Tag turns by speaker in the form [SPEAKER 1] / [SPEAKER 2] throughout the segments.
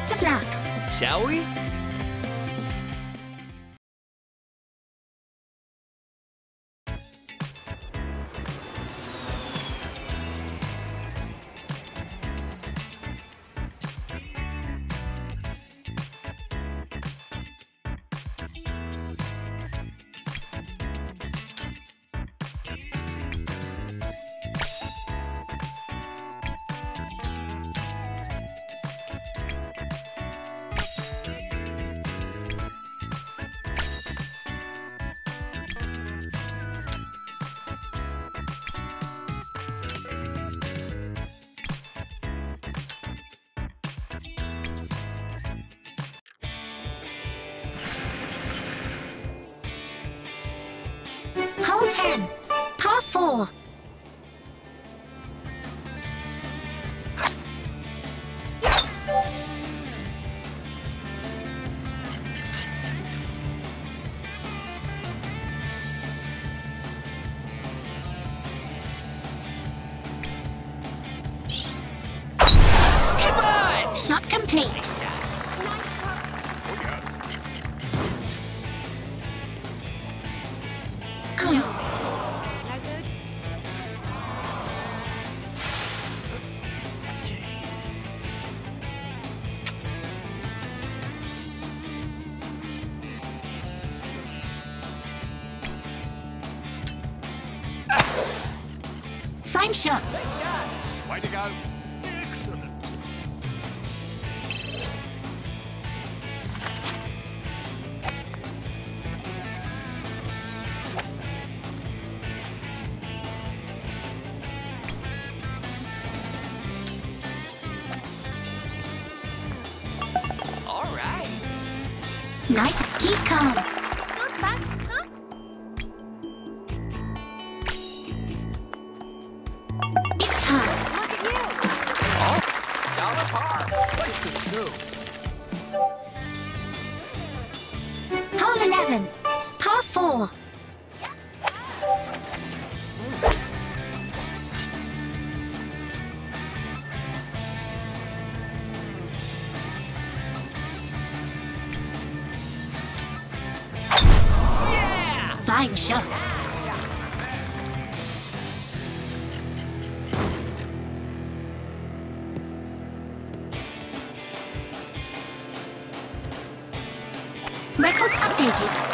[SPEAKER 1] Best of luck.
[SPEAKER 2] Shall we?
[SPEAKER 1] Hole 10, par 4.
[SPEAKER 2] Come on!
[SPEAKER 1] Shot complete.
[SPEAKER 2] Nice shot.
[SPEAKER 3] Oh, yes.
[SPEAKER 1] Good.
[SPEAKER 4] No good?
[SPEAKER 1] Fine shot.
[SPEAKER 2] Nice shot.
[SPEAKER 3] Way to go. Excellent.
[SPEAKER 2] All right.
[SPEAKER 1] Nice. Keep calm.
[SPEAKER 4] Not bad, huh?
[SPEAKER 1] It's par.
[SPEAKER 4] Look at you!
[SPEAKER 2] Oh, down a par. Look at the shoe.
[SPEAKER 1] Hole 11, par 4.
[SPEAKER 2] Yeah!
[SPEAKER 1] Fine shot. Records updated.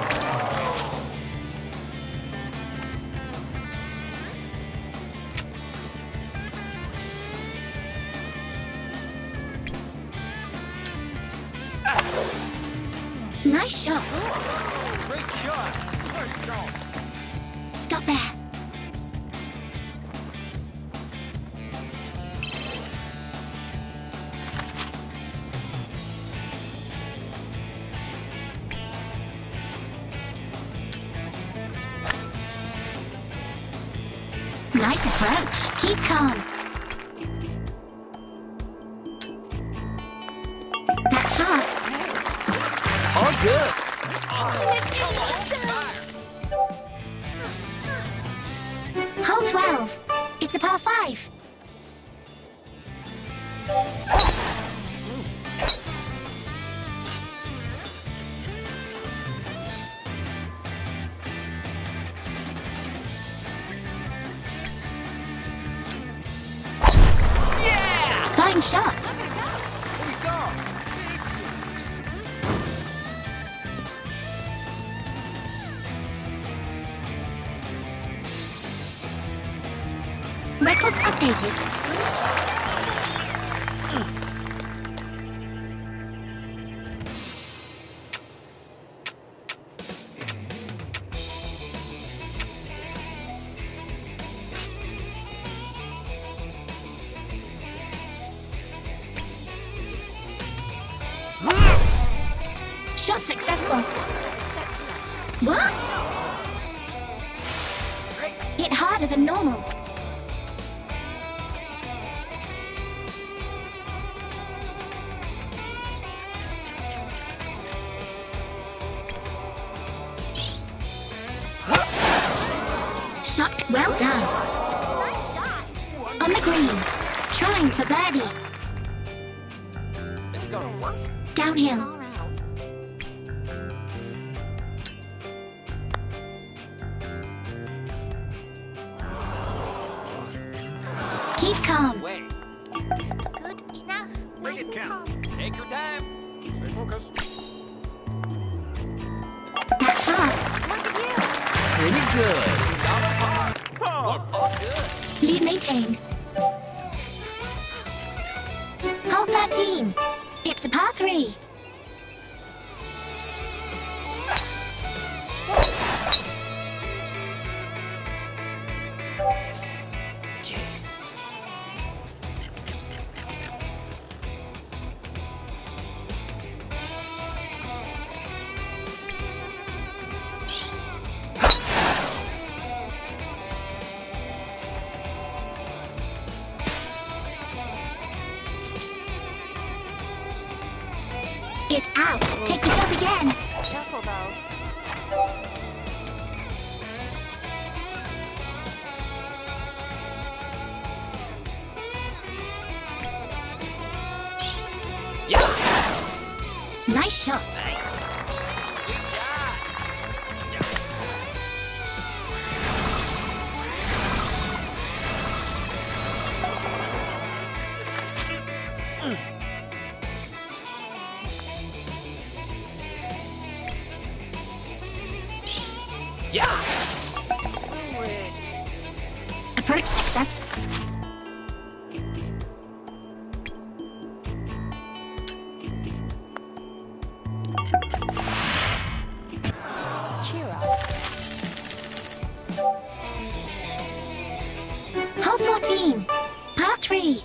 [SPEAKER 1] Nice shot.
[SPEAKER 2] Great shot.
[SPEAKER 3] Great shot.
[SPEAKER 1] Stop there. Nice approach. Keep calm. That's hard.
[SPEAKER 2] All good. Come on, fire.
[SPEAKER 1] Hole 12. It's a par 5.
[SPEAKER 2] Yeah!
[SPEAKER 1] Fine shot.
[SPEAKER 2] Here we go.
[SPEAKER 1] Records updated. Shot successful. What? Hit harder than normal. Shot well done.
[SPEAKER 4] Nice shot!
[SPEAKER 1] On the green. Trying for birdie.
[SPEAKER 2] gonna work.
[SPEAKER 1] Downhill.
[SPEAKER 4] Far out.
[SPEAKER 1] Keep calm.
[SPEAKER 2] Wait.
[SPEAKER 4] Good enough.
[SPEAKER 3] Make
[SPEAKER 4] Nice
[SPEAKER 3] it
[SPEAKER 4] and
[SPEAKER 3] count.
[SPEAKER 4] calm.
[SPEAKER 2] Take your time.
[SPEAKER 3] Stay focused.
[SPEAKER 1] That's hard.
[SPEAKER 4] Look at you.
[SPEAKER 2] Pretty good. Down the park. Oh, good.
[SPEAKER 1] Lead maintained. Hole 13. It's a par 3. It's out. Take the shot again.
[SPEAKER 4] Careful though.
[SPEAKER 1] Nice shot.
[SPEAKER 2] Nice. Good shot. Yeah. Do it.
[SPEAKER 1] Approach successful.
[SPEAKER 4] Cheer up.
[SPEAKER 1] Hole 14. Par 3.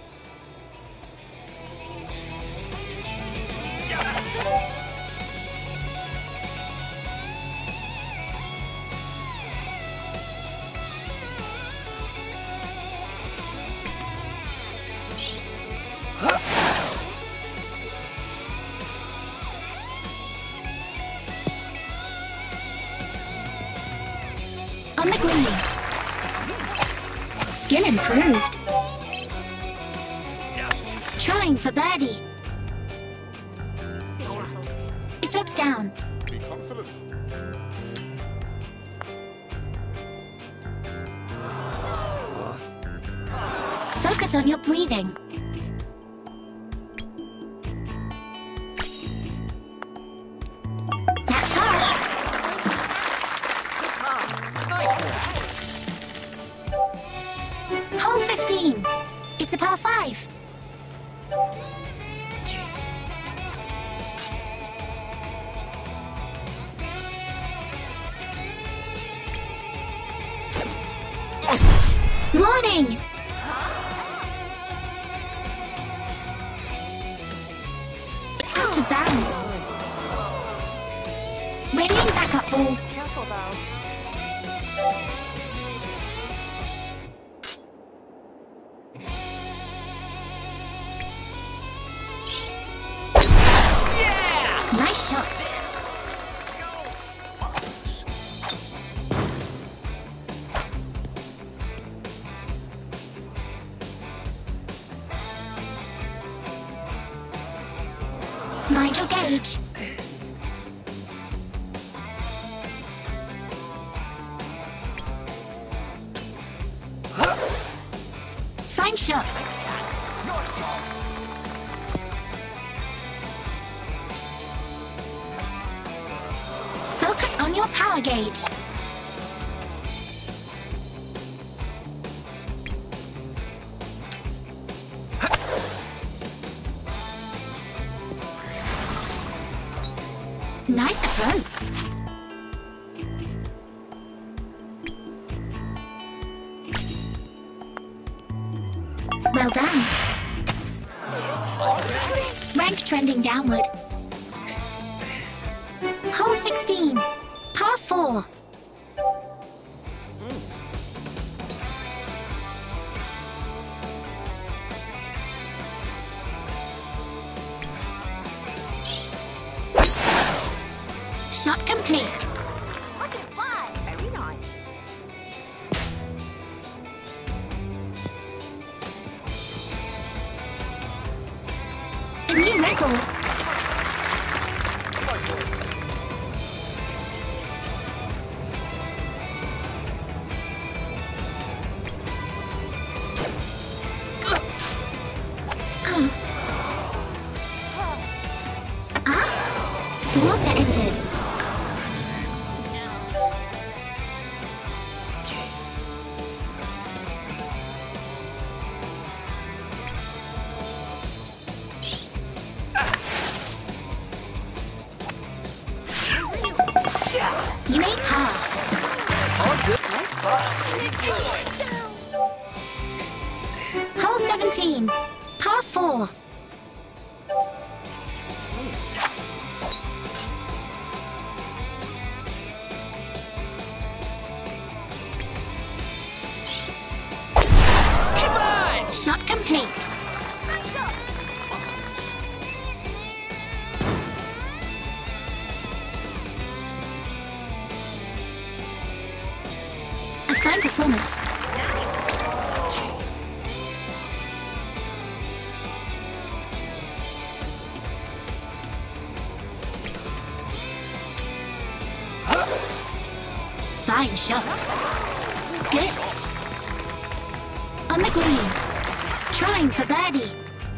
[SPEAKER 1] On the green. Skill improved. Trying for birdie. It slopes down.
[SPEAKER 3] Be confident.
[SPEAKER 1] Focus on your breathing. That's hard. Hole 15. It's a par 5. Warning! Out of bounds. Readying backup ball.
[SPEAKER 4] Careful though.
[SPEAKER 1] Nice shot. Mind your gauge. Fine shot. Focus on your power gauge. Nice approach. Well done. Rank trending downward. Hole 16. Par 4. Shot complete.
[SPEAKER 4] Look at it fly. Very nice.
[SPEAKER 1] A new record. Par 4.
[SPEAKER 2] Come on!
[SPEAKER 1] Shot complete.
[SPEAKER 4] Nice shot.
[SPEAKER 1] A fine performance. Fine shot. Good. On the green. Trying for birdie.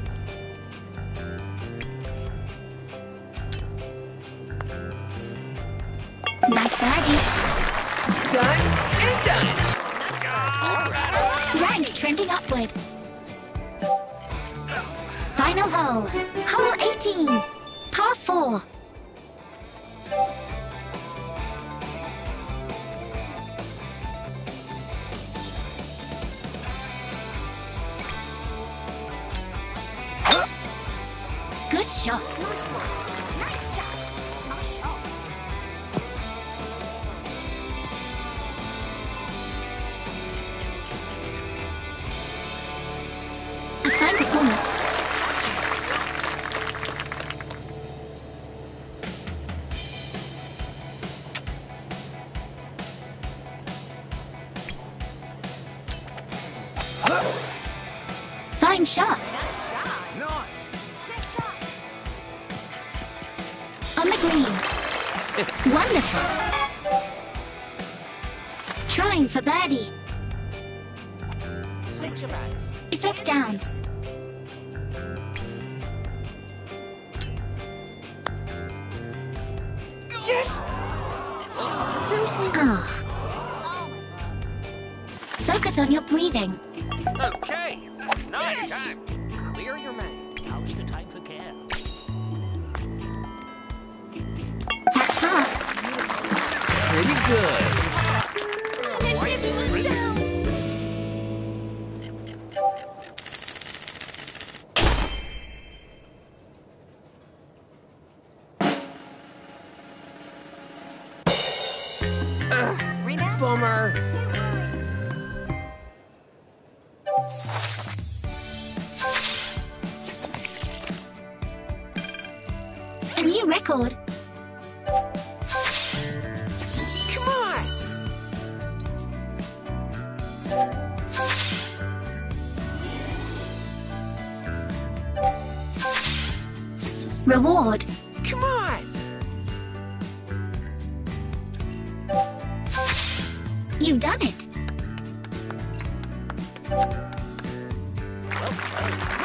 [SPEAKER 1] Nice birdie.
[SPEAKER 2] Done and done. All right.
[SPEAKER 1] Rank trending upward. Final hole. Hole 18. Par 4. Good shot.
[SPEAKER 4] Nice one. Nice shot. Nice shot.
[SPEAKER 1] A fine performance. Fine shot.
[SPEAKER 4] Nice shot.
[SPEAKER 2] Nice.
[SPEAKER 4] Nice shot.
[SPEAKER 1] On the green. Wonderful. Trying for birdie.
[SPEAKER 4] Switch your bags.
[SPEAKER 1] Steps down.
[SPEAKER 2] Yes!
[SPEAKER 1] Seriously? Oh.
[SPEAKER 4] Oh my god.
[SPEAKER 1] Focus on your breathing.
[SPEAKER 2] Okay. Nice. Clear your mind. Now's the time for care.
[SPEAKER 1] That's hard.
[SPEAKER 2] Pretty good.
[SPEAKER 4] Rebound.
[SPEAKER 2] Bummer.
[SPEAKER 1] A new record.
[SPEAKER 2] Come on.
[SPEAKER 1] Reward.
[SPEAKER 2] Come on.
[SPEAKER 1] You've done it.
[SPEAKER 2] Okay.